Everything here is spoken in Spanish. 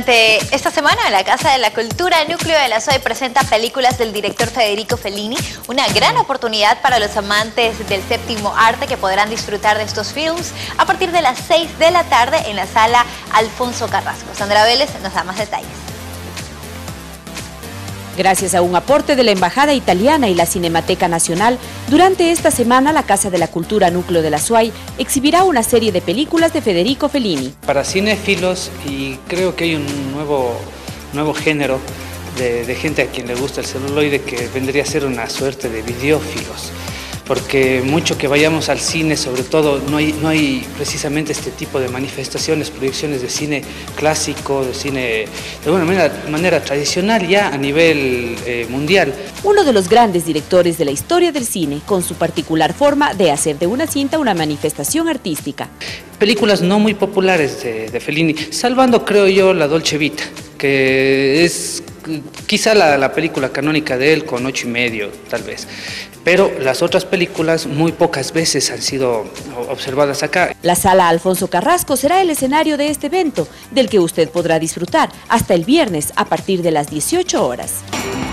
Esta semana la Casa de la Cultura Núcleo de la SOAY presenta películas del director Federico Fellini, una gran oportunidad para los amantes del séptimo arte que podrán disfrutar de estos films a partir de las 6 de la tarde en la sala Alfonso Carrasco. Sandra Vélez nos da más detalles. Gracias a un aporte de la Embajada Italiana y la Cinemateca Nacional, durante esta semana la Casa de la Cultura Núcleo de la SOAY exhibirá una serie de películas de Federico Fellini. Para cinéfilos, y creo que hay un nuevo género de gente a quien le gusta el celuloide, que vendría a ser una suerte de videófilos. Porque mucho que vayamos al cine, sobre todo, no hay precisamente este tipo de manifestaciones, proyecciones de cine clásico, de cine de alguna manera tradicional ya a nivel mundial. Uno de los grandes directores de la historia del cine, con su particular forma de hacer de una cinta una manifestación artística. Películas no muy populares de Fellini, salvando, creo yo, La Dolce Vita, que es quizá la película canónica de él, con 8,5 tal vez. Pero las otras películas muy pocas veces han sido observadas acá. La sala Alfonso Carrasco será el escenario de este evento, del que usted podrá disfrutar hasta el viernes a partir de las 18 horas.